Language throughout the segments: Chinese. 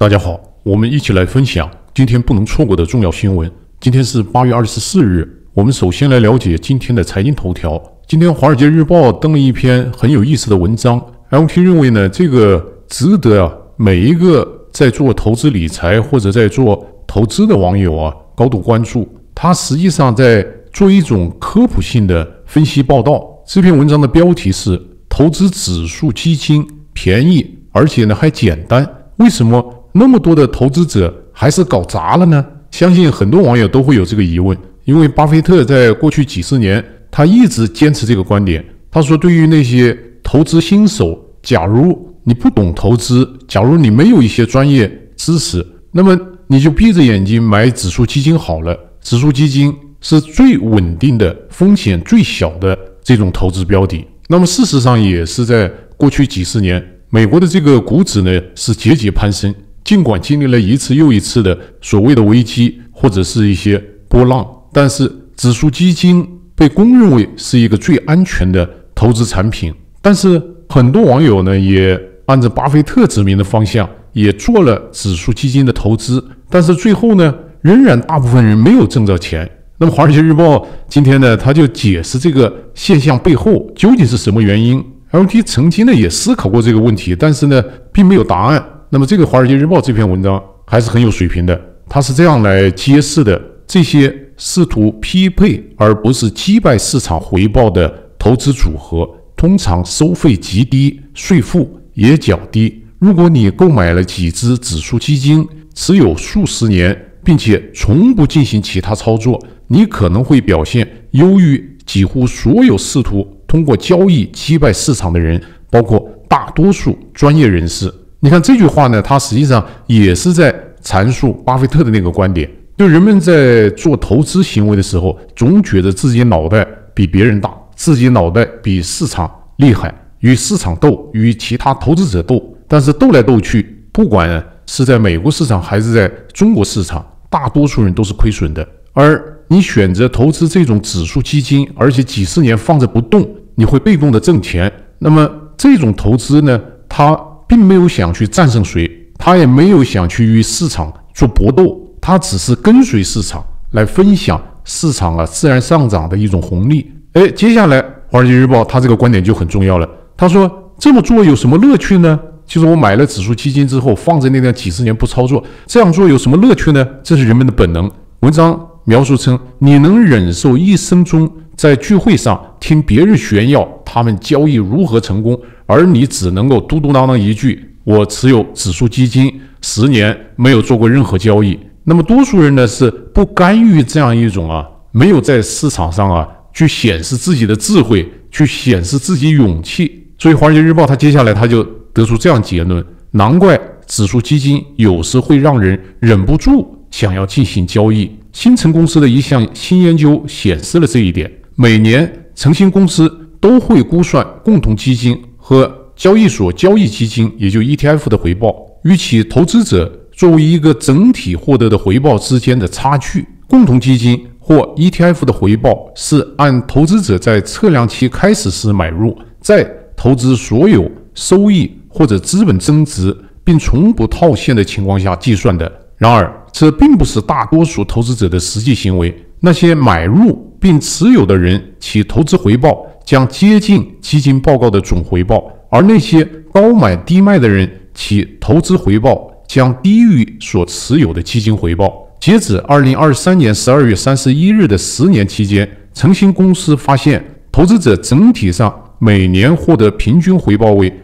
大家好，我们一起来分享今天不能错过的重要新闻。今天是8月24日，我们首先来了解今天的财经头条。今天《华尔街日报》登了一篇很有意思的文章 ，LT 认为呢，这个值得每一个在做投资理财或者在做投资的网友高度关注。他实际上在做一种科普性的分析报道。这篇文章的标题是投资指数基金便宜，而且呢还简单，为什么那么多的投资者还是搞砸了呢？相信很多网友都会有这个疑问，因为巴菲特在过去几十年，他一直坚持这个观点。他说，对于那些投资新手，假如你不懂投资，假如你没有一些专业知识，那么你就闭着眼睛买指数基金好了。指数基金是最稳定的、风险最小的这种投资标的。那么事实上也是在过去几十年，美国的这个股指呢是节节攀升。尽管经历了一次又一次的所谓的危机或者是一些波浪，但是指数基金被公认为是一个最安全的投资产品。但是很多网友呢也按照巴菲特指明的方向，也做了指数基金的投资，但是最后呢，仍然大部分人没有挣到钱。那么《华尔街日报》今天呢，他就解释这个现象背后究竟是什么原因。LT 曾经呢也思考过这个问题，但是呢并没有答案。那么这个《华尔街日报》这篇文章还是很有水平的，它是这样来揭示的：这些试图匹配而不是击败市场回报的投资组合，通常收费极低，税负也较低。如果你购买了几只指数基金，持有数十年，并且从不进行其他操作，你可能会表现优于几乎所有试图通过交易击败市场的人，包括大多数专业人士。你看这句话呢，它实际上也是在阐述巴菲特的那个观点，就人们在做投资行为的时候，总觉得自己脑袋比别人大，自己脑袋比市场厉害，与市场斗，与其他投资者斗，但是斗来斗去，不管是在美国市场还是在中国市场，大多数人都是亏损的。而你选择投资这种指数基金，而且几十年放着不动，你会被动的挣钱。那么这种投资呢，它并没有想去战胜谁，他也没有想去与市场做搏斗，他只是跟随市场来分享市场自然上涨的一种红利。接下来《华尔街日报》他这个观点就很重要了。他说，这么做有什么乐趣呢？就是我买了指数基金之后，放在那边几十年不操作，这样做有什么乐趣呢？这是人们的本能。文章描述称，你能忍受一生中在聚会上听别人炫耀他们交易如何成功，而你只能够嘟嘟囔囔一句，我持有指数基金10年，没有做过任何交易。那么多数人呢是不甘于这样一种没有在市场上去显示自己的智慧，去显示自己勇气。所以《华尔街日报》他接下来他就得出这样结论：难怪指数基金有时会让人忍不住想要进行交易。新城公司的一项新研究显示了这一点。每年诚信公司都会估算共同基金和交易所交易基金，也就 ETF 的回报，与其投资者作为一个整体获得的回报之间的差距。共同基金或 ETF 的回报是按投资者在测量期开始时买入，在投资所有收益或者资本增值并从不套现的情况下计算的。然而这并不是大多数投资者的实际行为。那些买入并持有的人，其投资回报将接近基金报告的总回报，而那些高买低卖的人，其投资回报将低于所持有的基金回报。截止2023年12月31日的10年期间，诚信公司发现，投资者整体上每年获得平均回报为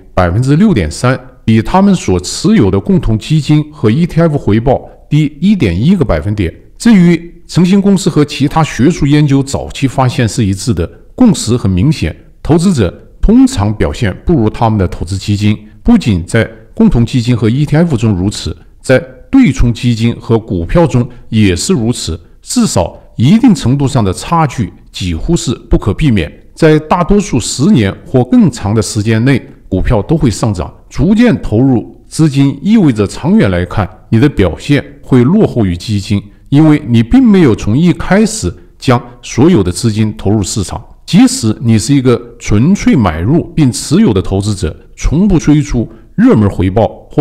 6.3%， 比他们所持有的共同基金和 ETF 回报低 1.1个百分点。至于诚信公司和其他学术研究早期发现是一致的，共识很明显，投资者通常表现不如他们的投资基金，不仅在共同基金和 ETF 中如此，在对冲基金和股票中也是如此，至少一定程度上的差距几乎是不可避免。在大多数10年或更长的时间内，股票都会上涨。逐渐投入资金意味着长远来看，你的表现会落后于基金，因为你并没有从一开始将所有的资金投入市场。即使你是一个纯粹买入并持有的投资者，从不追逐热门回报，或在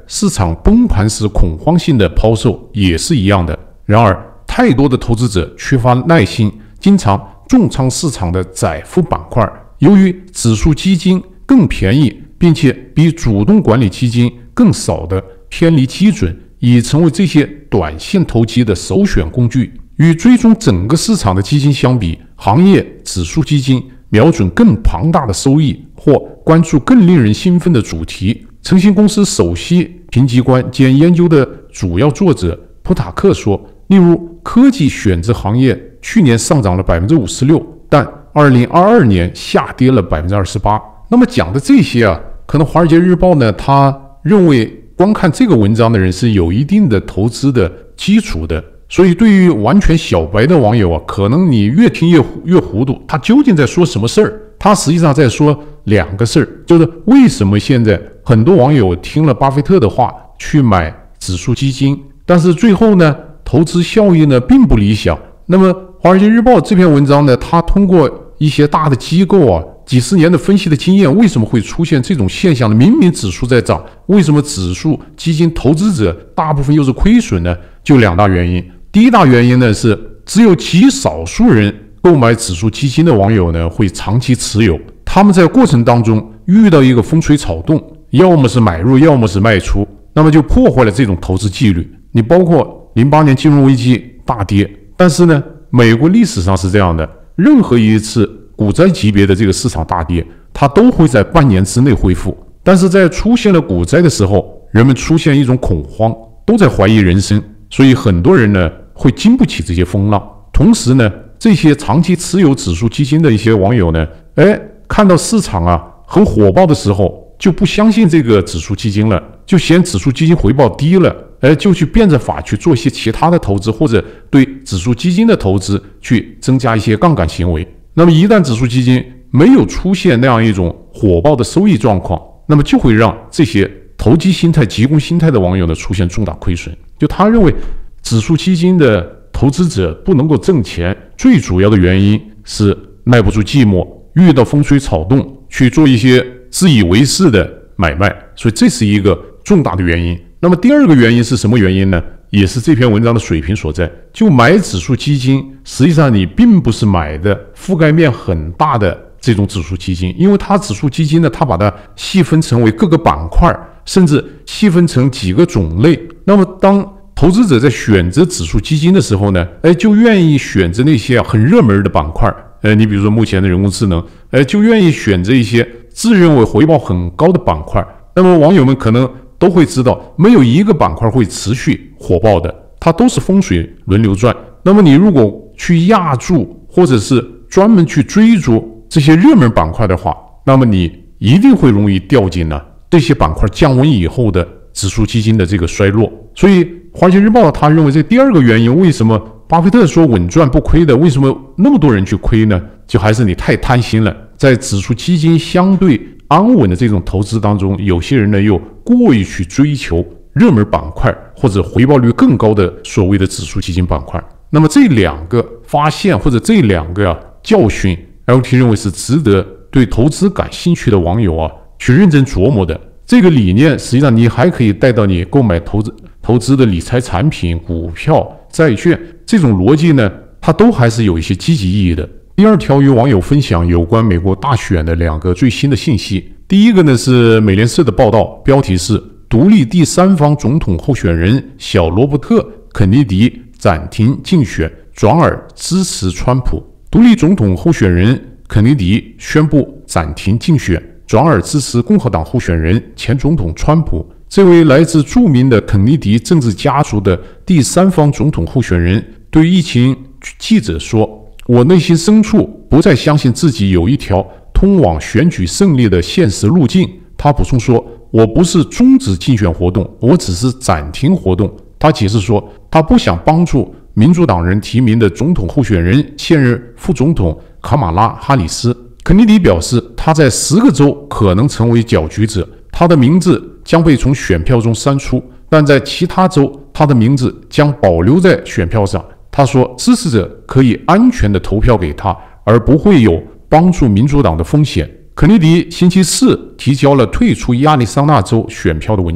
市场崩盘时恐慌性的抛售也是一样的。然而，太多的投资者缺乏耐心，经常重仓市场的窄幅板块。由于指数基金更便宜，并且比主动管理基金更少的偏离基准，已成为这些短线投机的首选工具。与追踪整个市场的基金相比，行业指数基金瞄准更庞大的收益，或关注更令人兴奋的主题。诚信公司首席评级官兼研究的主要作者普塔克说，例如科技选择行业去年上涨了 56%， 但2022年下跌了 28%。 那么讲的这些可能华尔街日报呢，他认为观看这个文章的人是有一定的投资的基础的，所以对于完全小白的网友可能你越听越糊涂，他究竟在说什么事儿？他实际上在说两个事儿，就是为什么现在很多网友听了巴菲特的话去买指数基金，但是最后呢，投资效益呢并不理想。那么华尔街日报这篇文章呢，他通过一些大的机构几十年的分析的经验，为什么会出现这种现象呢？明明指数在涨，为什么指数基金投资者大部分又是亏损呢？就两大原因。第一大原因呢是只有极少数人购买指数基金的网友呢会长期持有，他们在过程当中遇到一个风吹草动，要么是买入，要么是卖出，那么就破坏了这种投资纪律。你包括08年金融危机大跌，但是呢，美国历史上是这样的，任何一次股灾级别的这个市场大跌，它都会在半年之内恢复。但是在出现了股灾的时候，人们出现一种恐慌，都在怀疑人生，所以很多人呢会经不起这些风浪。同时呢，这些长期持有指数基金的一些网友呢，看到市场很火爆的时候，就不相信这个指数基金了，就嫌指数基金回报低了，就去变着法去做一些其他的投资，或者对指数基金的投资去增加一些杠杆行为。那么一旦指数基金没有出现那样一种火爆的收益状况，那么就会让这些投机心态、急功心态的网友呢出现重大亏损。就他认为指数基金的投资者不能够挣钱，最主要的原因是耐不住寂寞，遇到风吹草动去做一些自以为是的买卖，所以这是一个重大的原因。那么第二个原因是什么原因呢？也是这篇文章的水平所在。就买指数基金，实际上你并不是买的覆盖面很大的这种指数基金，因为它指数基金呢，它把它细分成为各个板块，甚至细分成几个种类。那么当投资者在选择指数基金的时候呢，就愿意选择那些很热门的板块。你比如说目前的人工智能，就愿意选择一些自认为回报很高的板块。那么网友们可能都会知道，没有一个板块会持续火爆的，它都是风水轮流转。那么你如果去压住，或者是专门去追逐这些热门板块的话，那么你一定会容易掉进这些板块降温以后的指数基金的这个衰落。所以华尔街日报他认为这第二个原因，为什么巴菲特说稳赚不亏的，为什么那么多人去亏呢？就还是你太贪心了。在指数基金相对安稳的这种投资当中，有些人呢又过于去追求热门板块或者回报率更高的所谓的指数基金板块。那么这两个发现或者这两个教训 ，LT 认为是值得对投资感兴趣的网友去认真琢磨的。这个理念实际上你还可以带到你购买投资的理财产品、股票、债券，这种逻辑呢，它都还是有一些积极意义的。第二条与网友分享有关美国大选的两个最新的信息。第一个呢是美联社的报道，标题是独立第三方总统候选人小罗伯特·肯尼迪暂停竞选，转而支持川普。独立总统候选人肯尼迪宣布暂停竞选，转而支持共和党候选人前总统川普。这位来自著名的肯尼迪政治家族的第三方总统候选人对疫情记者说，我内心深处不再相信自己有一条通往选举胜利的现实路径。他补充说，我不是终止竞选活动，我只是暂停活动。他解释说，他不想帮助民主党人提名的总统候选人现任副总统卡马拉·哈里斯。肯尼迪表示，他在10个州可能成为搅局者，他的名字将被从选票中删除，但在其他州，他的名字将保留在选票上。他说，支持者可以安全地投票给他，而不会有帮助民主党的风险。肯尼迪星期四提交了退出亚利桑那州选票的文件，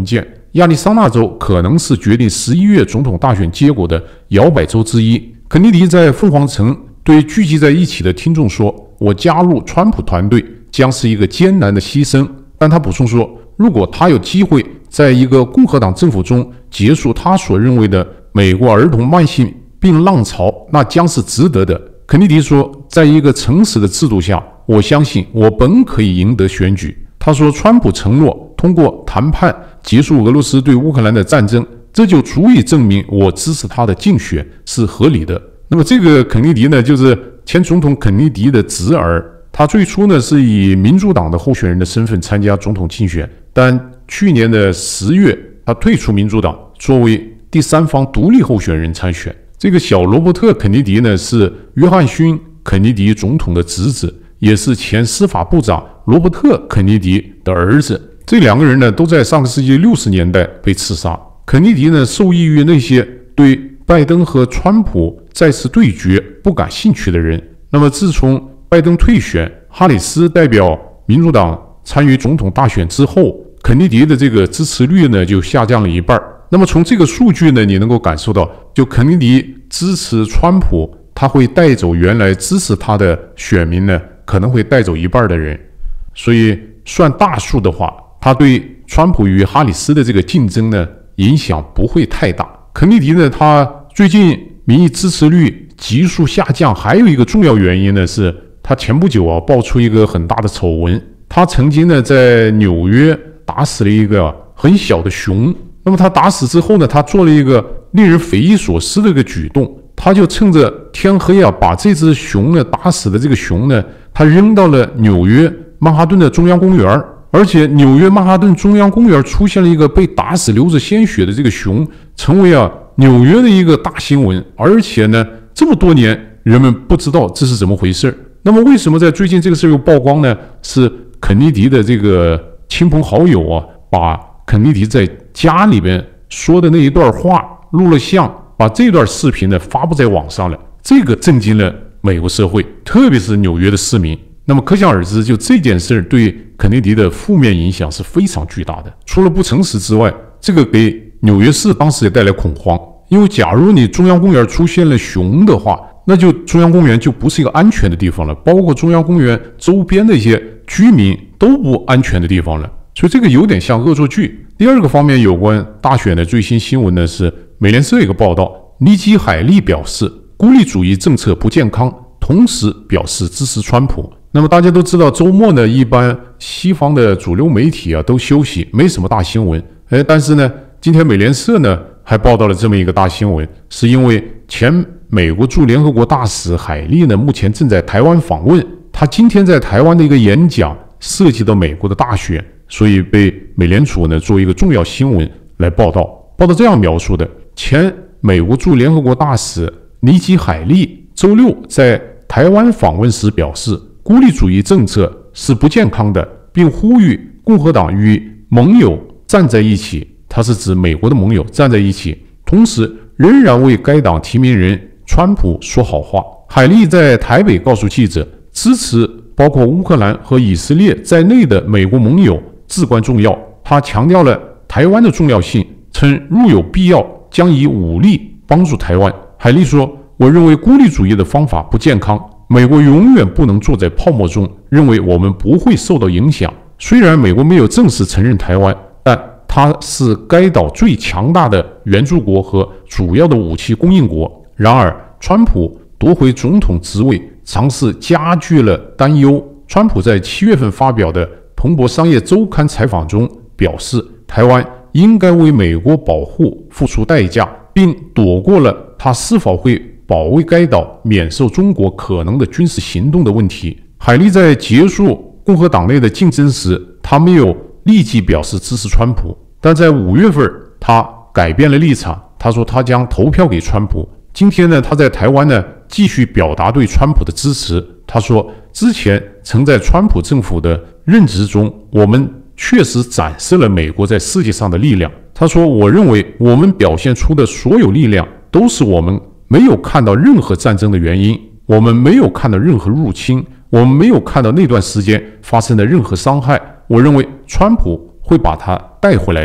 亚利桑那州可能是决定11月总统大选结果的摇摆州之一。肯尼迪在凤凰城对聚集在一起的听众说：“我加入川普团队将是一个艰难的牺牲。”但他补充说，如果他有机会在一个共和党政府中结束他所认为的美国儿童慢性病浪潮，那将是值得的。肯尼迪说，在一个诚实的制度下，我相信我本可以赢得选举。他说，川普承诺通过谈判结束俄罗斯对乌克兰的战争，这就足以证明我支持他的竞选是合理的。那么这个肯尼迪呢，就是前总统肯尼迪的侄儿。他最初呢是以民主党的候选人的身份参加总统竞选，但去年的10月，他退出民主党，作为第三方独立候选人参选。这个小罗伯特·肯尼迪呢是约翰逊·肯尼迪总统的侄子，也是前司法部长罗伯特·肯尼迪的儿子。这两个人呢都在上个世纪60年代被刺杀。肯尼迪呢受益于那些对拜登和川普再次对决不感兴趣的人。那么自从拜登退选，哈里斯代表民主党参与总统大选之后，肯尼迪的这个支持率呢就下降了一半。那么从这个数据呢，你能够感受到，就肯尼迪支持川普，他会带走原来支持他的选民呢，可能会带走一半的人。所以算大数的话，他对川普与哈里斯的这个竞争呢，影响不会太大。肯尼迪呢，他最近民意支持率急速下降，还有一个重要原因呢是，他前不久爆出一个很大的丑闻，他曾经呢在纽约打死了一个很小的熊。那么他打死之后呢，他做了一个令人匪夷所思的一个举动，他就趁着天黑把这只熊呢打死的这个熊呢，他扔到了纽约曼哈顿的中央公园，而且纽约曼哈顿中央公园出现了一个被打死流着鲜血的这个熊，成为纽约的一个大新闻。而且呢，这么多年人们不知道这是怎么回事。那么为什么在最近这个事又曝光呢？是肯尼迪的这个亲朋好友把肯尼迪在家里边说的那一段话录了像，把这段视频呢发布在网上了。这个震惊了美国社会，特别是纽约的市民。那么可想而知，就这件事对肯尼迪的负面影响是非常巨大的。除了不诚实之外，这个给纽约市当时也带来恐慌，因为假如你中央公园出现了熊的话，那就中央公园就不是一个安全的地方了，包括中央公园周边的一些居民都不安全的地方了。所以这个有点像恶作剧。第二个方面，有关大选的最新新闻呢，是美联社一个报道，尼基·海利表示孤立主义政策不健康，同时表示支持川普。那么大家都知道，周末呢，一般西方的主流媒体都休息，没什么大新闻。但是呢，今天美联社呢还报道了这么一个大新闻，是因为前美国驻联合国大使海利呢，目前正在台湾访问。他今天在台湾的一个演讲涉及到美国的大选，所以被美联储呢作为一个重要新闻来报道。报道这样描述的：前美国驻联合国大使尼基·海利周六在台湾访问时表示，孤立主义政策是不健康的，并呼吁共和党与盟友站在一起。他是指美国的盟友站在一起，同时仍然为该党提名人川普说好话。海利在台北告诉记者，支持包括乌克兰和以色列在内的美国盟友至关重要。他强调了台湾的重要性，称如有必要将以武力帮助台湾。海利说，我认为孤立主义的方法不健康，美国永远不能坐在泡沫中，认为我们不会受到影响。虽然美国没有正式承认台湾，但它是该岛最强大的援助国和主要的武器供应国。然而，川普夺回总统职位尝试加剧了担忧。川普在7月份发表的《彭博商业周刊》采访中表示，台湾应该为美国保护付出代价，并躲过了他是否会保卫该岛免受中国可能的军事行动的问题。海利在结束共和党内的竞争时，他没有立即表示支持川普，但在5月份他改变了立场，他说他将投票给川普。今天呢，他在台湾呢继续表达对川普的支持。他说，之前曾在川普政府的任职中，我们确实展示了美国在世界上的力量。他说，我认为我们表现出的所有力量都是我们没有看到任何战争的原因，我们没有看到任何入侵，我们没有看到那段时间发生的任何伤害。我认为川普会把它带回来的。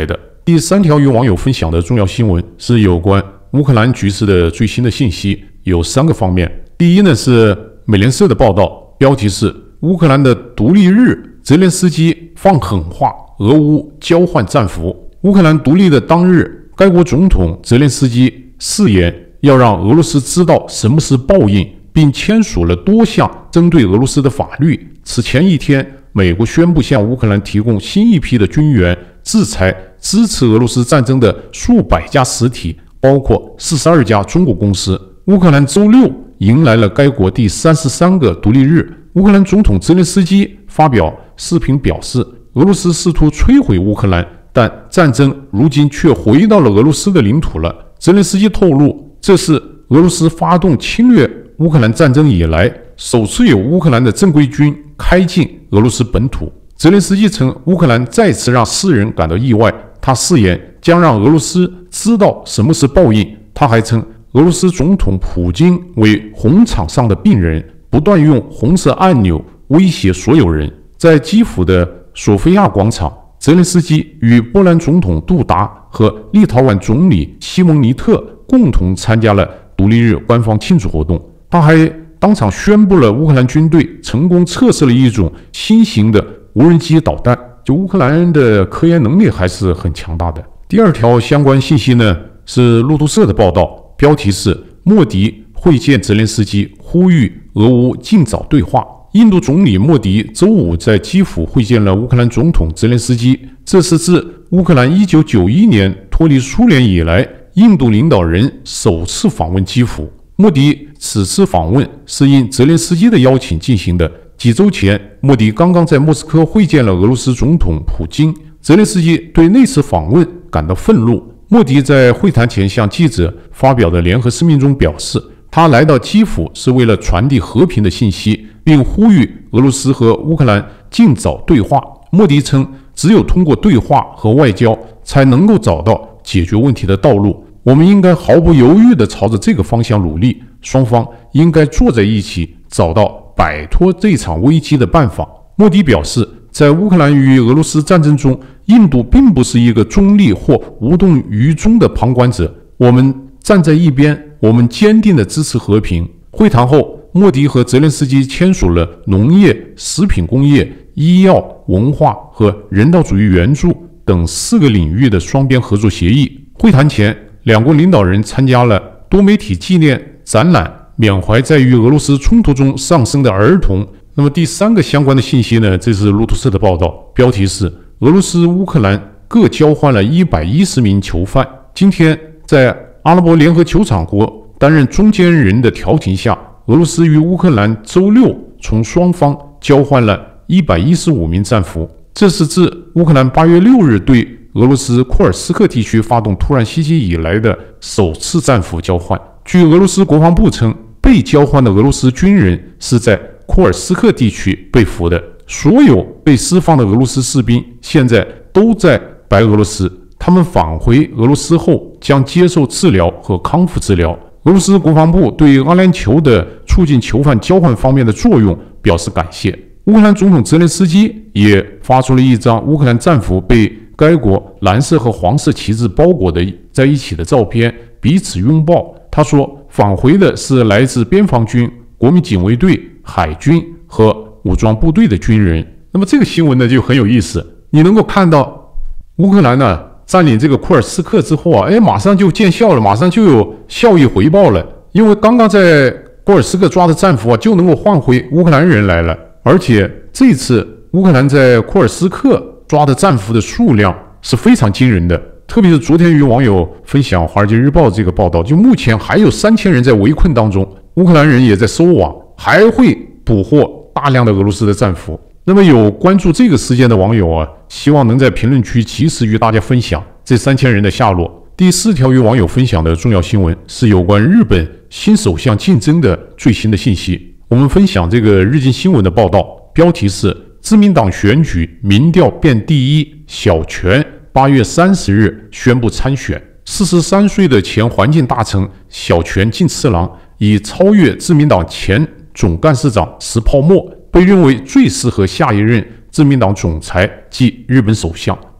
第3条与网友分享的重要新闻是有关乌克兰局势的最新的信息，有3个方面。第一呢是美联社的报道，标题是乌克兰的独立日，泽连斯基放狠话，俄乌交换战俘。乌克兰独立的当日，该国总统泽连斯基誓言要让俄罗斯知道什么是报应，并签署了多项针对俄罗斯的法律。此前一天，美国宣布向乌克兰提供新一批的军援，制裁支持俄罗斯战争的数百家实体，包括42家中国公司。乌克兰周六迎来了该国第33个独立日。乌克兰总统泽连斯基发表视频表示，俄罗斯试图摧毁乌克兰，但战争如今却回到了俄罗斯的领土了。泽连斯基透露，这是俄罗斯发动侵略乌克兰战争以来，首次有乌克兰的正规军开进俄罗斯本土。泽连斯基称，乌克兰再次让世人感到意外，他誓言将让俄罗斯知道什么是报应。他还称，俄罗斯总统普京为红场上的病人，不断用红色按钮威胁所有人。在基辅的索菲亚广场，泽连斯基与波兰总统杜达和立陶宛总理西蒙尼特共同参加了独立日官方庆祝活动。他还当场宣布了乌克兰军队成功测试了一种新型的无人机导弹。就乌克兰人的科研能力还是很强大的。第2条相关信息呢，是路透社的报道，标题是莫迪会见泽连斯基，呼吁俄乌尽早对话。印度总理莫迪周五在基辅会见了乌克兰总统泽连斯基，这是自乌克兰1991年脱离苏联以来，印度领导人首次访问基辅。莫迪此次访问是应泽连斯基的邀请进行的。几周前，莫迪刚刚在莫斯科会见了俄罗斯总统普京。泽连斯基对那次访问感到愤怒。莫迪在会谈前向记者发表的联合声明中表示，他来到基辅是为了传递和平的信息，并呼吁俄罗斯和乌克兰尽早对话。莫迪称，只有通过对话和外交，才能够找到解决问题的道路。我们应该毫不犹豫地朝着这个方向努力，双方应该坐在一起，找到摆脱这场危机的办法。莫迪表示，在乌克兰与俄罗斯战争中，印度并不是一个中立或无动于衷的旁观者，我们站在一边，我们坚定地支持和平。会谈后，莫迪和泽连斯基签署了农业、食品工业、医药、文化和人道主义援助等4个领域的双边合作协议。会谈前，两国领导人参加了多媒体纪念展览，缅怀在与俄罗斯冲突中丧生的儿童。那么第3个相关的信息呢？这是路透社的报道，标题是俄罗斯、乌克兰各交换了110名囚犯。今天在阿拉伯联合酋长国担任中间人的调停下，俄罗斯与乌克兰周六从双方交换了115名战俘。这是自乌克兰8月6日对俄罗斯库尔斯克地区发动突然袭击以来的首次战俘交换。据俄罗斯国防部称，被交换的俄罗斯军人是在库尔斯克地区被俘的。所有被释放的俄罗斯士兵现在都在白俄罗斯，他们返回俄罗斯后将接受治疗和康复治疗。俄罗斯国防部对阿联酋的促进囚犯交换方面的作用表示感谢。乌克兰总统泽连斯基也发出了一张乌克兰战俘被该国蓝色和黄色旗帜包裹的在一起的照片，彼此拥抱。他说，返回的是来自边防军、国民警卫队、海军和武装部队的军人。那么这个新闻呢就很有意思，你能够看到乌克兰呢占领这个库尔斯克之后啊，马上就见效了，马上就有效益回报了。因为刚刚在库尔斯克抓的战俘啊，就能够换回乌克兰人来了。而且这次乌克兰在库尔斯克抓的战俘的数量是非常惊人的，特别是昨天与网友分享《华尔街日报》这个报道，就目前还有3000人在围困当中，乌克兰人也在收网，还会捕获大量的俄罗斯的战俘。那么有关注这个事件的网友啊，希望能在评论区及时与大家分享这3000人的下落。第4条与网友分享的重要新闻是有关日本新首相竞争的最新的信息。我们分享这个日经新闻的报道，标题是自民党选举民调变第一，小泉8月30日宣布参选。43岁的前环境大臣小泉进次郎已超越自民党前总干事长石泡沫，被认为最适合下一任自民党总裁及日本首相。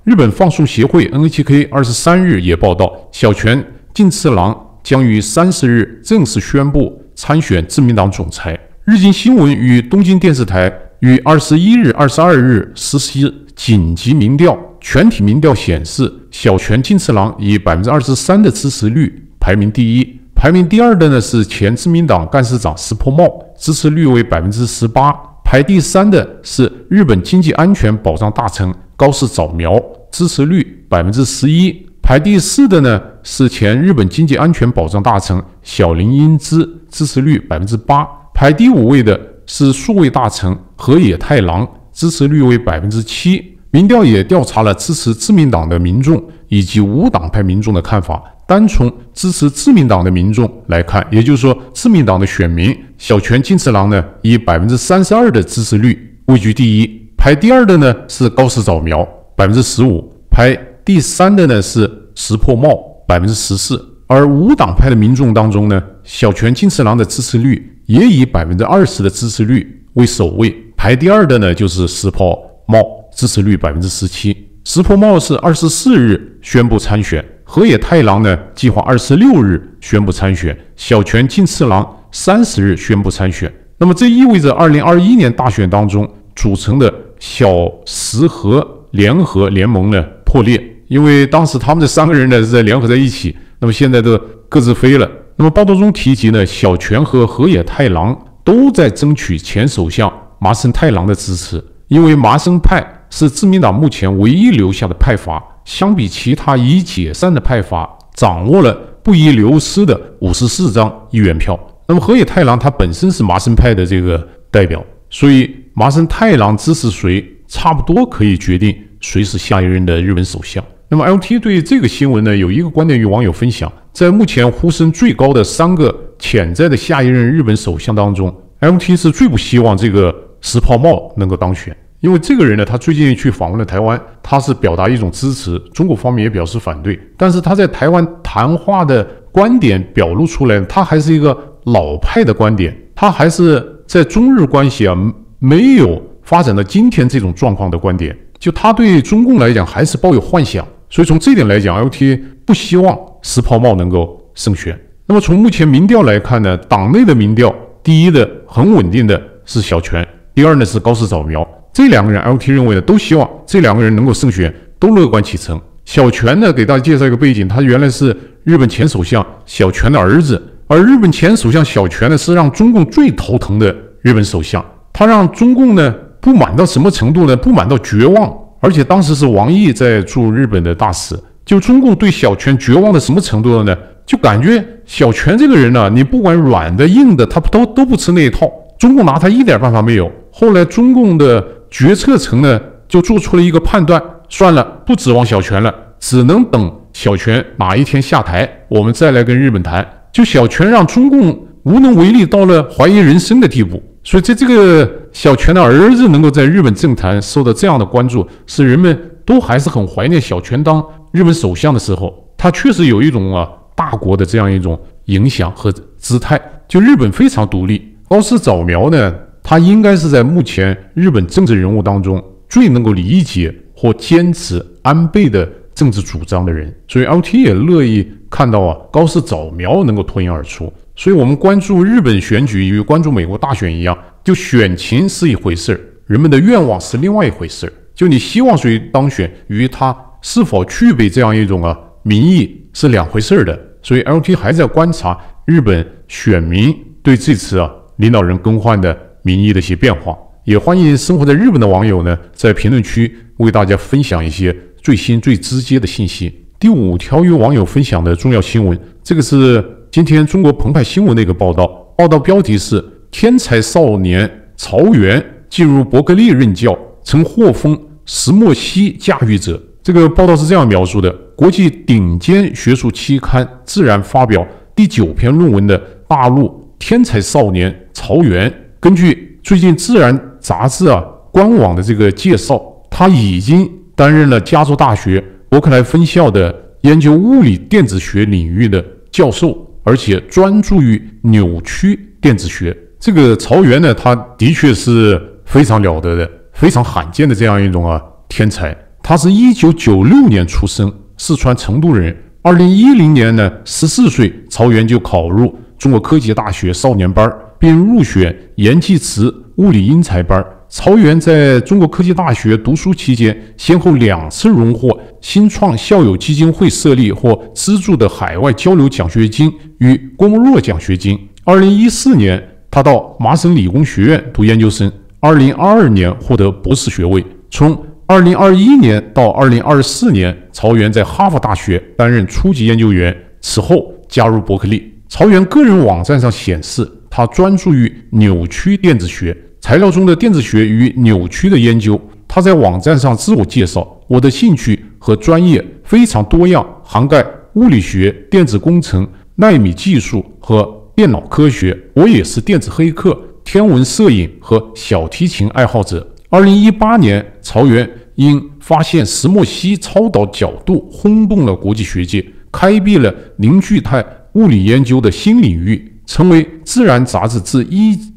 日本放送协会 NHK 23日也报道，小泉进次郎将于30日正式宣布参选自民党总裁。日经新闻与东京电视台于21日、22日实施紧急民调，全体民调显示，小泉进次郎以 23% 的支持率排名第一，排名第二的呢是前自民党干事长石破茂，支持率为 18%， 排第三的是日本经济安全保障大臣高市早苗，支持率 11%， 排第四的呢是前日本经济安全保障大臣小林英之，支持率 8%， 排第五位的是数位大臣河野太郎，支持率为 7%。 民调也调查了支持自民党的民众以及无党派民众的看法。单从支持自民党的民众来看，也就是说自民党的选民小泉进次郎呢以 32% 的支持率位居第一，排第二的呢是高市早苗 15%， 排第三的呢是石破茂 14%。 而无党派的民众当中呢，小泉进次郎的支持率也以 20% 的支持率为首位，排第二的呢就是石破茂，支持率 17%。 石破茂是24日宣布参选，河野太郎呢计划26日宣布参选，小泉进次郎30日宣布参选。那么这意味着2021年大选当中组成的小石河联合联盟呢破裂，因为当时他们这三个人呢是在联合在一起，那么现在都各自飞了。那么报道中提及呢，小泉和河野太郎都在争取前首相麻生太郎的支持，因为麻生派是自民党目前唯一留下的派阀，相比其他已解散的派阀，掌握了不宜流失的54张议员票。那么河野太郎他本身是麻生派的这个代表，所以麻生太郎支持谁，差不多可以决定谁是下一任的日本首相。那么 LT 对这个新闻呢有一个观点与网友分享，在目前呼声最高的3个潜在的下一任日本首相当中， LT 是最不希望这个石破茂能够当选。因为这个人呢，他最近去访问了台湾，他是表达一种支持，中国方面也表示反对，但是他在台湾谈话的观点表露出来，他还是一个老派的观点，他还是在中日关系没有发展到今天这种状况的观点，就他对中共来讲还是抱有幻想，所以从这点来讲 ，LT 不希望石破茂能够胜选。那么从目前民调来看呢，党内的民调，第一的很稳定的是小泉，第二呢是高市早苗。这两个人 LT 认为呢，都希望这两个人能够胜选，都乐观其成。小泉呢，给大家介绍一个背景，他原来是日本前首相小泉的儿子，而日本前首相小泉呢，是让中共最头疼的日本首相，他让中共呢不满到什么程度呢？不满到绝望，而且当时是王毅在驻日本的大使，就中共对小泉绝望的什么程度了呢？就感觉小泉这个人呢，你不管软的硬的，他都不吃那一套，中共拿他一点办法没有。后来中共的决策层呢就做出了一个判断，算了，不指望小泉了，只能等小泉哪一天下台，我们再来跟日本谈。就小泉让中共无能为力到了怀疑人生的地步，所以在这个小泉的儿子能够在日本政坛受到这样的关注，是人们都还是很怀念小泉当日本首相的时候，他确实有一种大国的这样一种影响和姿态，就日本非常独立。高市早苗呢，他应该是在目前日本政治人物当中最能够理解或坚持安倍的政治主张的人，所以 LT 也乐意看到高市早苗能够脱颖而出。所以我们关注日本选举与关注美国大选一样，就选情是一回事，人们的愿望是另外一回事。就你希望谁当选，与他是否具备这样一种民意是两回事的。所以 LT 还在观察日本选民对这次领导人更换的民意的一些变化，也欢迎生活在日本的网友呢，在评论区为大家分享一些最新最直接的信息。第5条与网友分享的重要新闻，这个是今天中国澎湃新闻的一个报道，报道标题是天才少年曹原进入伯克利任教，曾获封石墨烯驾驭者。这个报道是这样描述的：国际顶尖学术期刊《自然》发表第9篇论文的大陆天才少年曹原，根据最近《自然》杂志官网的这个介绍，他已经担任了加州大学伯克莱分校的研究物理电子学领域的教授，而且专注于扭曲电子学。这个曹原呢，他的确是非常了得的、非常罕见的这样一种天才。 他是1996年出生，四川成都人。2010年呢，14岁，曹原就考入中国科技大学少年班，并入选盐技池物理英才班。曹原在中国科技大学读书期间，先后2次荣获新创校友基金会设立或资助的海外交流奖学金与郭沫若奖学金。2014年，他到麻省理工学院读研究生，2022年获得博士学位。从2021年到2024年，曹原在哈佛大学担任初级研究员，此后加入伯克利。曹原个人网站上显示，他专注于扭曲电子学材料中的电子学与扭曲的研究。他在网站上自我介绍：我的兴趣和专业非常多样，涵盖物理学、电子工程、纳米技术和电脑科学。我也是电子黑客、天文摄影和小提琴爱好者。2018年，曹原因发现石墨烯超导角度轰动了国际学界，开辟了凝聚态物理研究的新领域，成为《自然》杂志自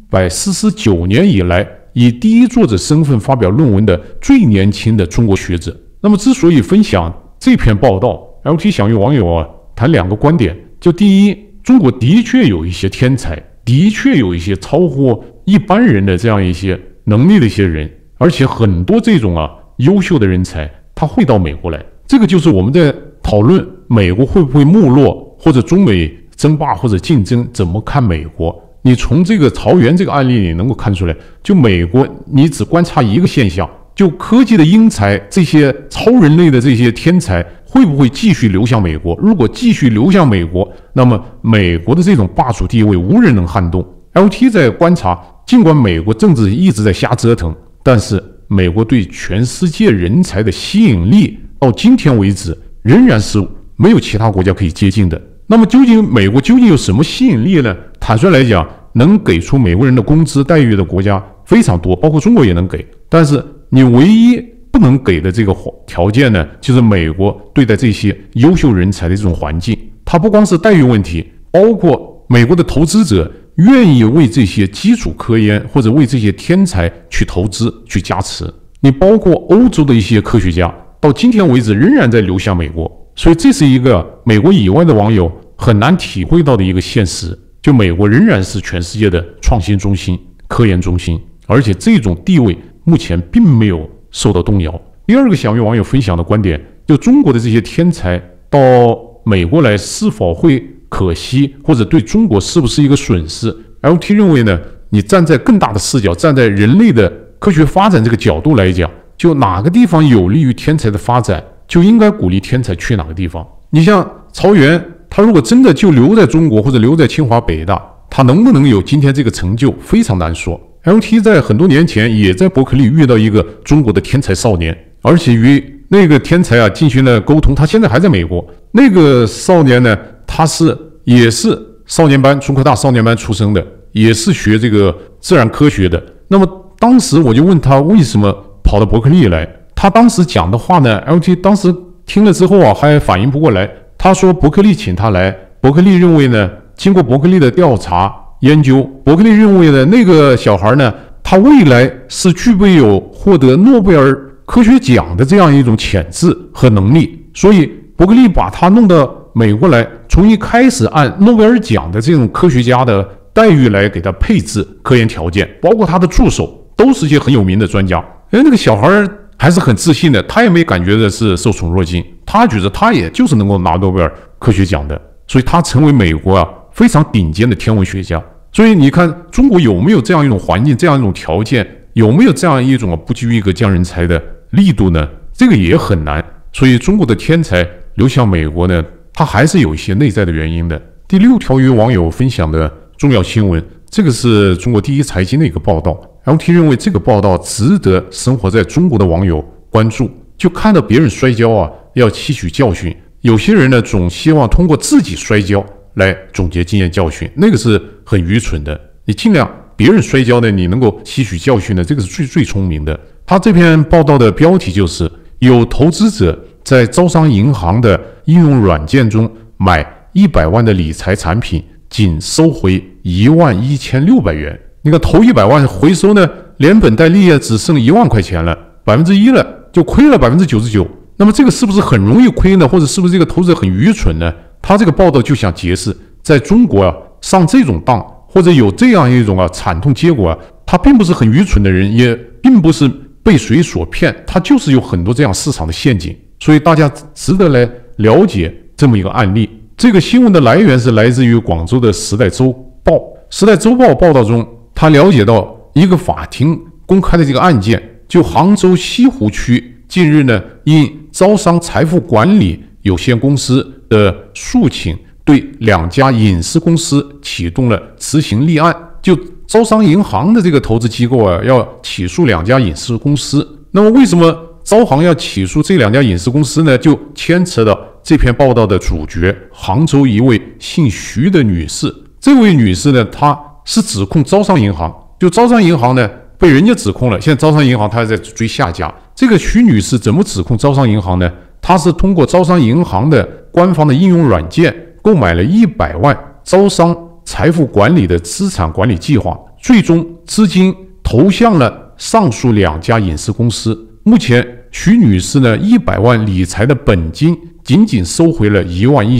149年以来以第一作者身份发表论文的最年轻的中国学者。那么，之所以分享这篇报道 ，LT 想与网友谈2个观点。就第一，中国的确有一些天才，的确有一些超乎一般人的这样一些能力的一些人。而且很多这种优秀的人才，他会到美国来。这个就是我们在讨论美国会不会没落，或者中美争霸或者竞争，怎么看美国？你从这个曹原这个案例里能够看出来，就美国，你只观察一个现象，就科技的英才，这些超人类的这些天才，会不会继续流向美国？如果继续流向美国，那么美国的这种霸主地位无人能撼动。LT 在观察，尽管美国政治一直在瞎折腾，但是美国对全世界人才的吸引力到今天为止仍然是没有其他国家可以接近的。那么美国究竟有什么吸引力呢？坦率来讲，能给出美国人的工资待遇的国家非常多，包括中国也能给。但是你唯一不能给的这个条件呢，就是美国对待这些优秀人才的这种环境。它不光是待遇问题，包括美国的投资者愿意为这些基础科研或者为这些天才去投资去加持。你包括欧洲的一些科学家，到今天为止仍然在流向美国。所以这是一个美国以外的网友很难体会到的一个现实，就美国仍然是全世界的创新中心、科研中心，而且这种地位目前并没有受到动摇。第二个想与网友分享的观点，就中国的这些天才到美国来是否会可惜，或者对中国是不是一个损失？ LT 认为呢，你站在更大的视角，站在人类的科学发展这个角度来讲，就哪个地方有利于天才的发展，就应该鼓励天才去哪个地方。你像曹原，他如果真的就留在中国或者留在清华北大，他能不能有今天这个成就非常难说。 LT 在很多年前也在伯克利遇到一个中国的天才少年，而且与那个天才进行了沟通，他现在还在美国。那个少年呢，他也是少年班，中科大少年班出生的，也是学这个自然科学的。那么当时我就问他为什么跑到伯克利来，他当时讲的话呢 ，LT 当时听了之后还反应不过来。他说伯克利请他来，伯克利认为呢，经过伯克利的调查研究，伯克利认为呢，那个小孩呢，他未来是具备有获得诺贝尔科学奖的这样一种潜质和能力，所以伯克利把他弄到美国来，从一开始按诺贝尔奖的这种科学家的待遇来给他配置科研条件，包括他的助手都是些很有名的专家。那个小孩还是很自信的，他也没感觉的是受宠若惊，他觉得他也就是能够拿诺贝尔科学奖的，所以他成为美国非常顶尖的天文学家。所以你看中国有没有这样一种环境，这样一种条件，有没有这样一种不拘一格降人才的力度呢？这个也很难。所以中国的天才流向美国呢，它还是有一些内在的原因的。第6条与网友分享的重要新闻，这个是中国第一财经的一个报道。LT 认为这个报道值得生活在中国的网友关注。就看到别人摔跤要吸取教训。有些人呢，总希望通过自己摔跤来总结经验教训，那个是很愚蠢的。你尽量别人摔跤呢，你能够吸取教训的，这个是最聪明的。他这篇报道的标题就是有投资者在招商银行的应用软件中买100万的理财产品，仅收回11600元。那个投100万回收呢，连本带利只剩1万块钱了，1%了。 就亏了99%。那么这个是不是很容易亏呢？或者是不是这个投资者很愚蠢呢？他这个报道就想解释，在中国啊，上这种当或者有这样一种惨痛结果他并不是很愚蠢的人，也并不是被谁所骗，他就是有很多这样市场的陷阱。所以大家值得来了解这么一个案例。这个新闻的来源是来自于广州的《时代周报》。《时代周报》报道中，他了解到一个法庭公开的这个案件，就杭州西湖区近日呢，因招商财富管理有限公司的诉请，对2家影视公司启动了执行立案。就招商银行的这个投资机构要起诉2家影视公司。那么为什么招行要起诉这2家影视公司呢？就牵扯到这篇报道的主角，杭州一位姓徐的女士。这位女士呢，她是指控招商银行，就招商银行呢被人家指控了，现在招商银行她在追下家。这个徐女士怎么指控招商银行呢？她是通过招商银行的官方的应用软件购买了100万招商财富管理的资产管理计划，最终资金投向了上述2家影视公司。目前徐女士呢100万理财的本金仅仅收回了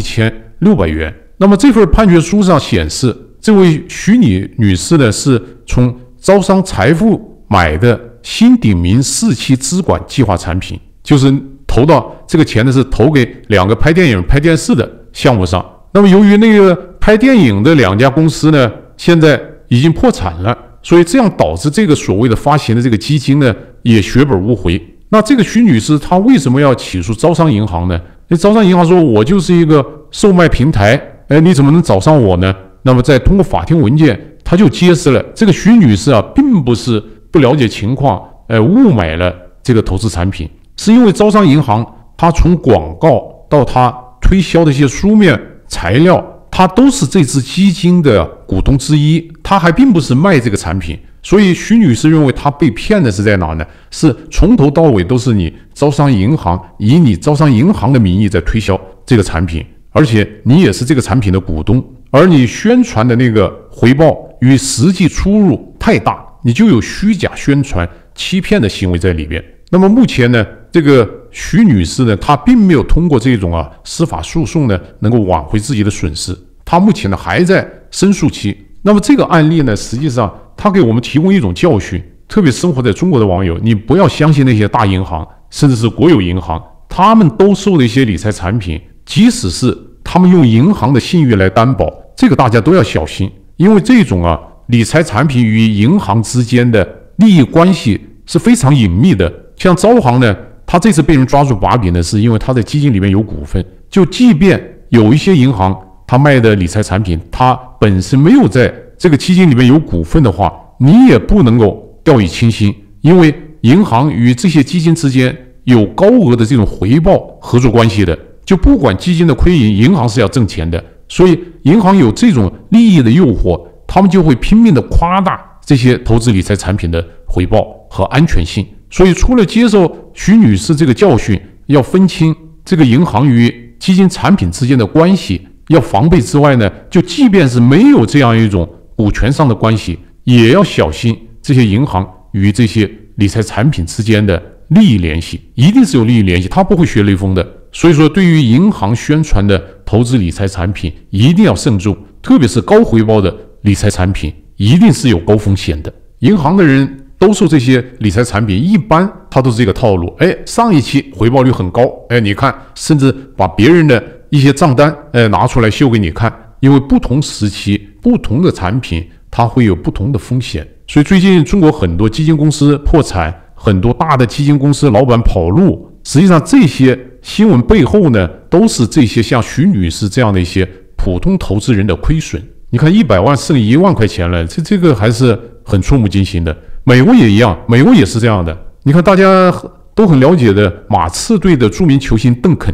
11600元。那么这份判决书上显示，这位徐女士呢是从招商财富买的新鼎明4期资管计划产品，就是投到这个钱呢是投给2个拍电影拍电视的项目上。那么由于那个拍电影的2家公司呢现在已经破产了，所以这样导致这个所谓的发行的这个基金呢也血本无回。那这个徐女士她为什么要起诉招商银行呢？那招商银行说，我就是一个售卖平台，你怎么能找上我呢？那么再通过法庭文件，他就揭示了这个徐女士并不是不了解情况，误买了这个投资产品，是因为招商银行它从广告到它推销的一些书面材料，它都是这支基金的股东之一，它还并不是卖这个产品。所以徐女士认为她被骗的是在哪呢？是从头到尾都是你招商银行以你招商银行的名义在推销这个产品，而且你也是这个产品的股东，而你宣传的那个回报与实际出入太大，你就有虚假宣传欺骗的行为在里边。那么目前呢，这个徐女士呢，她并没有通过这种司法诉讼呢能够挽回自己的损失，她目前呢还在申诉期。那么这个案例呢，实际上它给我们提供一种教训，特别生活在中国的网友，你不要相信那些大银行甚至是国有银行，他们兜售的一些理财产品，即使是他们用银行的信誉来担保，这个大家都要小心。因为这种理财产品与银行之间的利益关系是非常隐秘的。像招行呢，他这次被人抓住把柄呢，是因为他在基金里面有股份，就即便有一些银行他卖的理财产品，他本身没有在这个基金里面有股份的话，你也不能够掉以轻心，因为银行与这些基金之间有高额的这种回报合作关系的，就不管基金的亏盈，银行是要挣钱的，所以银行有这种利益的诱惑，他们就会拼命的夸大这些投资理财产品的回报和安全性。所以除了接受徐女士这个教训，要分清这个银行与基金产品之间的关系，要防备之外呢，就即便是没有这样一种股权上的关系，也要小心这些银行与这些理财产品之间的利益联系，一定是有利益联系，它不会学雷锋的。所以说，对于银行宣传的投资理财产品，一定要慎重，特别是高回报的理财产品，一定是有高风险的。银行的人兜售这些理财产品，一般他都是这个套路，上一期回报率很高，你看，甚至把别人的一些账单拿出来秀给你看，因为不同时期不同的产品它会有不同的风险。所以最近中国很多基金公司破产，很多大的基金公司老板跑路，实际上这些新闻背后呢，都是这些像徐女士这样的一些普通投资人的亏损。你看100万剩1万块钱了，这个还是很触目惊心的。美国也一样，美国也是这样的。你看大家都很了解的马刺队的著名球星邓肯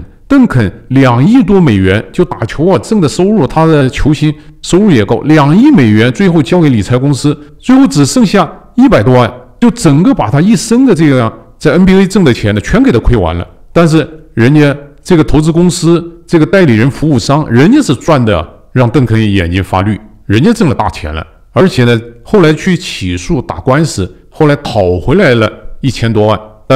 2亿多美元就打球挣的收入，他的球星收入也高，2亿美元最后交给理财公司，最后只剩下100多万，就整个把他一生的这个在 NBA 挣的钱呢全给他亏完了。但是人家这个投资公司这个代理人服务商，人家是赚的让邓肯眼睛发绿，人家挣了大钱了，而且呢后来去起诉打官司，后来讨回来了1000多万，但是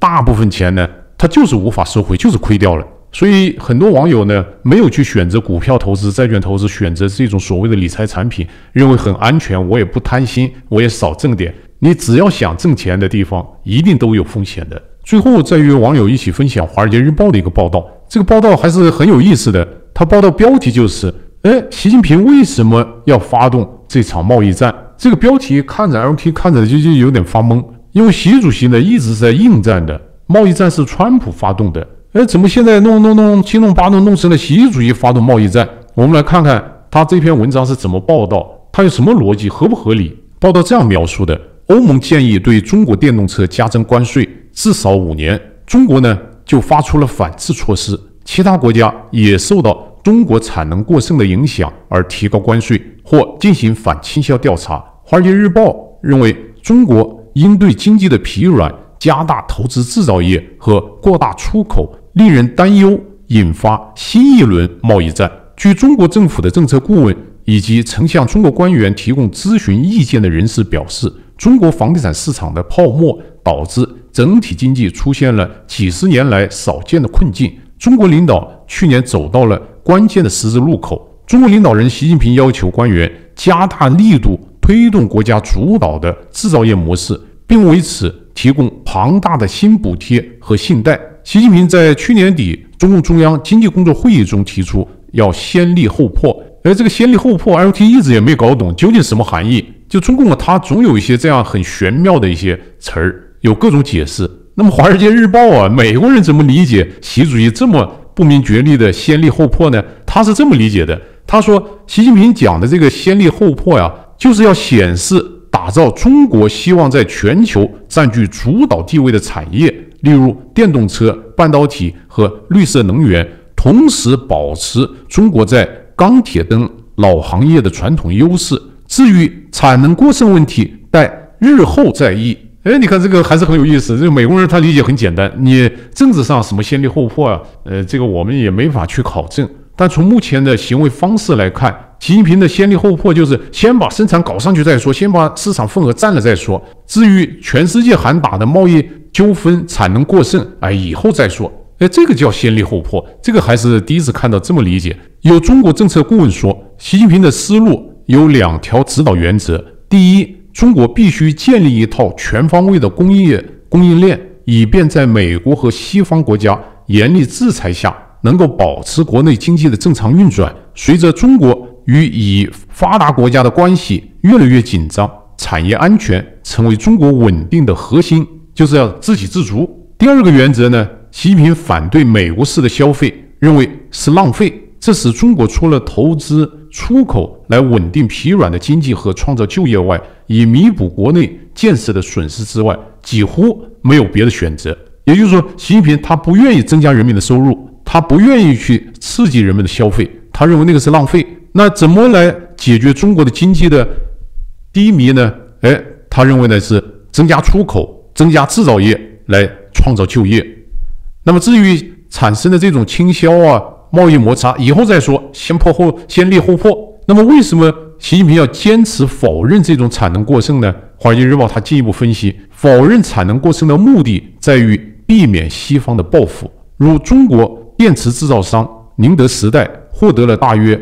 大部分钱呢，它就是无法收回，就是亏掉了。所以很多网友呢，没有去选择股票投资、债券投资，选择这种所谓的理财产品，认为很安全，我也不贪心，我也少挣点。你只要想挣钱的地方，一定都有风险的。最后再与网友一起分享《华尔街日报》的一个报道，这个报道还是很有意思的。它报道标题就是：习近平为什么要发动这场贸易战？这个标题看着 LT 看着就有点发懵，因为习主席呢一直在应战的，贸易战是川普发动的。怎么现在七弄八弄成了习主席发动贸易战？我们来看看他这篇文章是怎么报道，他有什么逻辑，合不合理？报道这样描述的：欧盟建议对中国电动车加征关税至少5年，中国呢就发出了反制措施，其他国家也受到中国产能过剩的影响而提高关税或进行反倾销调查。华尔街日报认为，中国应对经济的疲软，加大投资制造业和扩大出口，令人担忧，引发新一轮贸易战。据中国政府的政策顾问以及曾向中国官员提供咨询意见的人士表示，中国房地产市场的泡沫导致整体经济出现了几十年来少见的困境。中国领导去年走到了关键的十字路口。中国领导人习近平要求官员加大力度推动国家主导的制造业模式，并为此提供庞大的新补贴和信贷。习近平在去年底中共中央经济工作会议中提出要先立后破，这个先立后破 LT 一直也没搞懂究竟什么含义。就中共它总有一些这样很玄妙的一些词儿，有各种解释。那么华尔街日报啊，美国人怎么理解习主席这么不明觉厉的先立后破呢？他是这么理解的，他说习近平讲的这个先立后破呀，就是要显示打造中国希望在全球占据主导地位的产业，例如电动车、半导体和绿色能源，同时保持中国在钢铁等老行业的传统优势。至于产能过剩问题，待日后再议。你看这个还是很有意思。这个美国人他理解很简单，你政治上什么先立后破啊，这个我们也没法去考证。但从目前的行为方式来看，习近平的先立后破就是先把生产搞上去再说，先把市场份额占了再说。至于全世界喊打的贸易纠纷、产能过剩，以后再说。这个叫先立后破，这个还是第一次看到这么理解。有中国政策顾问说，习近平的思路有2条指导原则：第一，中国必须建立一套全方位的供应链，以便在美国和西方国家严厉制裁下，能够保持国内经济的正常运转。随着中国与已发达国家的关系越来越紧张，产业安全成为中国稳定的核心，就是要自给自足。第二个原则呢，习近平反对美国式的消费，认为是浪费。这使中国除了投资出口来稳定疲软的经济和创造就业外，以弥补国内建设的损失之外，几乎没有别的选择。也就是说，习近平他不愿意增加人民的收入，他不愿意去刺激人们的消费，他认为那个是浪费。那怎么来解决中国的经济的低迷呢？他认为呢是增加出口、增加制造业来创造就业。那么至于产生的这种倾销啊、贸易摩擦，以后再说，先立后破。那么为什么习近平要坚持否认这种产能过剩呢？华尔街日报他进一步分析，否认产能过剩的目的在于避免西方的报复。如中国电池制造商宁德时代获得了大约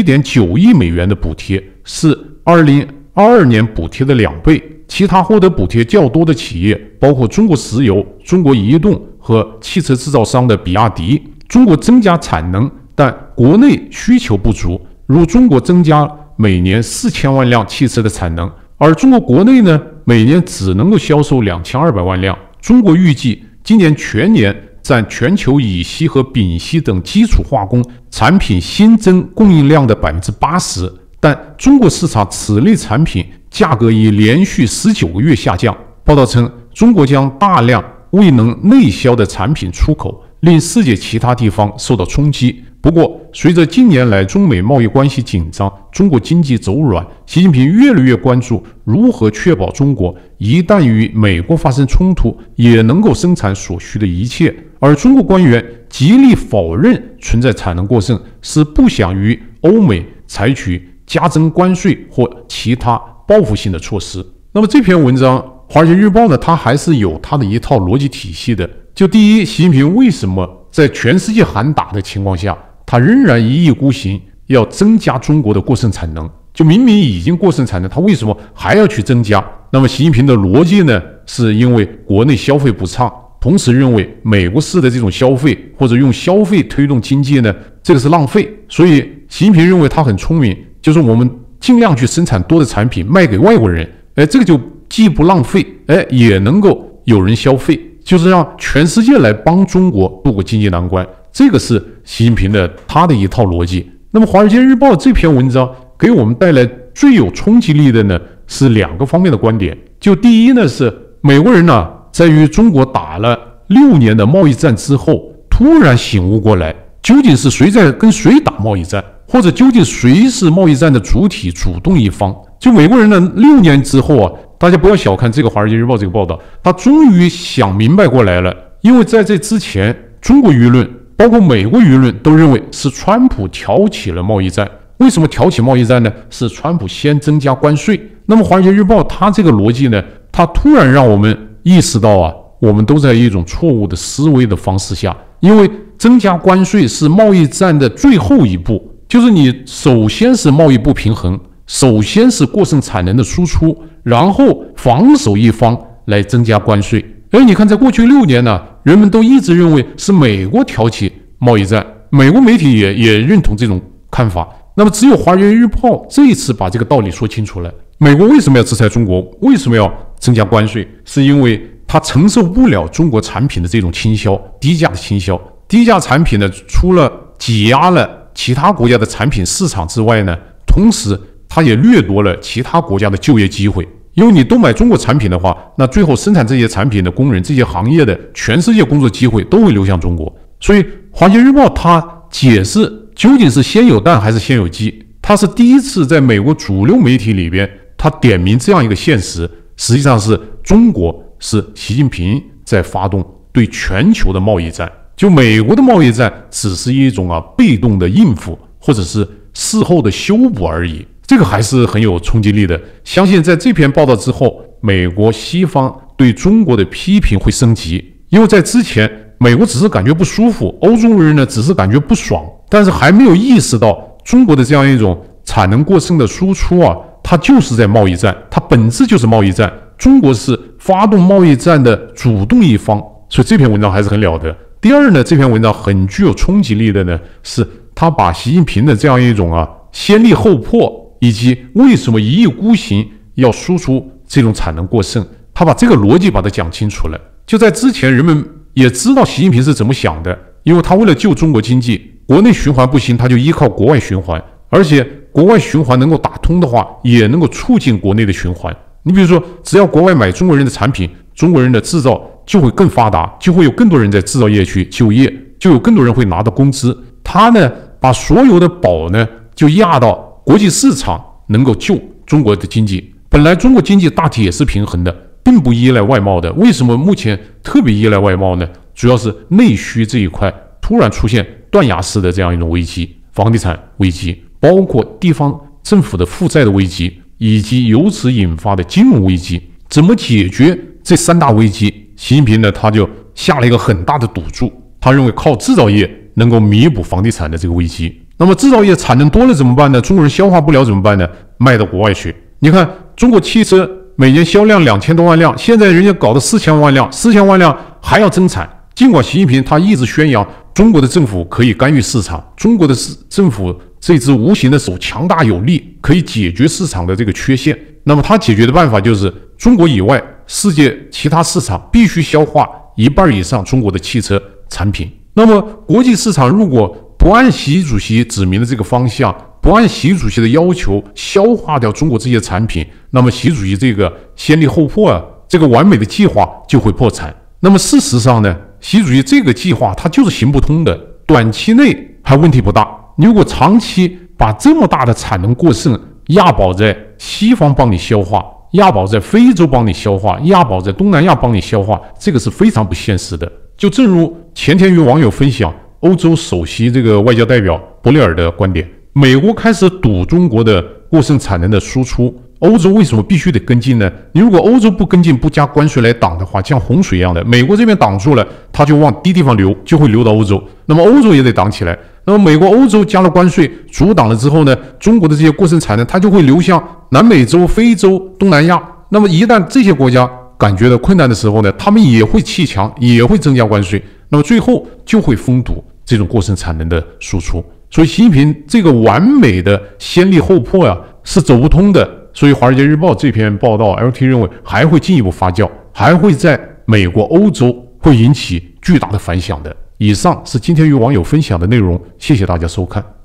7.9 亿美元的补贴，是2022年补贴的2倍。其他获得补贴较多的企业包括中国石油、中国移动和汽车制造商的比亚迪。中国增加产能，但国内需求不足，如中国增加每年4000万辆汽车的产能，而中国国内呢，每年只能够销售2200万辆。中国预计今年全年占全球乙烯和丙烯等基础化工产品新增供应量的 80%， 但中国市场此类产品价格已连续19个月下降。报道称，中国将大量未能内销的产品出口，令世界其他地方受到冲击。不过，随着近年来中美贸易关系紧张，中国经济走软，习近平越来越关注如何确保中国一旦与美国发生冲突，也能够生产所需的一切。而中国官员极力否认存在产能过剩，是不想与欧美采取加征关税或其他报复性的措施。那么这篇文章华尔街日报呢，它还是有它的一套逻辑体系的。就第一，习近平为什么在全世界喊打的情况下，他仍然一意孤行要增加中国的过剩产能？就明明已经过剩产能，他为什么还要去增加？那么习近平的逻辑呢，是因为国内消费不畅，同时认为美国式的这种消费或者用消费推动经济呢，这个是浪费。所以习近平认为他很聪明，就是我们尽量去生产多的产品卖给外国人，这个就既不浪费，也能够有人消费，就是让全世界来帮中国度过经济难关。这个是习近平的他的一套逻辑。那么《华尔街日报》这篇文章给我们带来最有冲击力的呢，是2个方面的观点。就第一呢，是美国人呢，在与中国打了6年的贸易战之后，突然醒悟过来，究竟是谁在跟谁打贸易战，或者究竟谁是贸易战的主体主动一方？就美国人呢，6年之后啊，大家不要小看这个《华尔街日报》这个报道，他终于想明白过来了。因为在这之前，中国舆论包括美国舆论都认为是川普挑起了贸易战。为什么挑起贸易战呢？是川普先增加关税。那么《华尔街日报》它这个逻辑呢，它突然让我们意识到啊，我们都在一种错误的思维的方式下，因为增加关税是贸易战的最后一步，就是你首先是贸易不平衡，首先是过剩产能的输出，然后防守一方来增加关税。你看在过去6年呢，人们都一直认为是美国挑起贸易战，美国媒体也认同这种看法。那么只有《华尔街日报》这一次把这个道理说清楚了。美国为什么要制裁中国？为什么要增加关税？是因为它承受不了中国产品的这种倾销，低价的倾销。低价产品呢，除了挤压了其他国家的产品市场之外呢，同时它也掠夺了其他国家的就业机会。因为你都买中国产品的话，那最后生产这些产品的工人，这些行业的全世界工作机会都会流向中国。所以《华尔街日报》它解释究竟是先有蛋还是先有鸡，它是第一次在美国主流媒体里边，它点明这样一个现实，实际上是中国是习近平在发动对全球的贸易战，就美国的贸易战只是一种被动的应付或者是事后的修补而已。这个还是很有冲击力的。相信在这篇报道之后，美国西方对中国的批评会升级，因为在之前美国只是感觉不舒服，欧洲人呢只是感觉不爽，但是还没有意识到中国的这样一种产能过剩的输出啊，它就是在贸易战，它本质就是贸易战。中国是发动贸易战的主动一方，所以这篇文章还是很了得。第二呢，这篇文章很具有冲击力的呢，是他把习近平的这样一种先立后破，以及为什么一意孤行要输出这种产能过剩，他把这个逻辑把它讲清楚了。就在之前，人们也知道习近平是怎么想的，因为他为了救中国经济，国内循环不行，他就依靠国外循环，而且国外循环能够打通的话，也能够促进国内的循环。你比如说，只要国外买中国人的产品，中国人的制造就会更发达，就会有更多人在制造业去就业，就有更多人会拿到工资。他呢，把所有的宝呢就压到国际市场，能够救中国的经济。本来中国经济大体也是平衡的，并不依赖外贸的。为什么目前特别依赖外贸呢？主要是内需这一块突然出现断崖式的这样一种危机，房地产危机，包括地方政府的负债的危机，以及由此引发的金融危机。怎么解决这3大危机？习近平呢，他就下了一个很大的赌注，他认为靠制造业能够弥补房地产的这个危机。那么制造业产能多了怎么办呢？中国人消化不了怎么办呢？卖到国外去。你看中国汽车每年销量2000多万辆，现在人家搞到4000万辆，4000万辆还要增产。尽管习近平他一直宣扬中国的政府可以干预市场，中国的政府这只无形的手强大有力，可以解决市场的这个缺陷。那么他解决的办法就是中国以外世界其他市场必须消化1半以上中国的汽车产品。那么国际市场如果不按习主席指明的这个方向，不按习主席的要求消化掉中国这些产品，那么习主席这个先立后破这个完美的计划就会破产。那么事实上呢，习主席这个计划它就是行不通的，短期内还问题不大。你如果长期把这么大的产能过剩押宝在西方帮你消化，押宝在非洲帮你消化，押宝在东南亚帮你消化，这个是非常不现实的。就正如前天与网友分享欧洲首席这个外交代表博雷尔的观点，美国开始赌中国的过剩产能的输出， 欧洲为什么必须得跟进呢？你如果欧洲不跟进，不加关税来挡的话，像洪水一样的，美国这边挡住了，它就往低地方流，就会流到欧洲。那么欧洲也得挡起来。那么美国、欧洲加了关税，阻挡了之后呢，中国的这些过剩产能，它就会流向南美洲、非洲、东南亚。那么一旦这些国家感觉到困难的时候呢，他们也会弃强，也会增加关税。那么最后就会封堵这种过剩产能的输出。所以习近平这个完美的先立后破呀，是走不通的。所以《华尔街日报》这篇报道 ，LT 认为还会进一步发酵，还会在美国、欧洲会引起巨大的反响的。以上是今天与网友分享的内容，谢谢大家收看。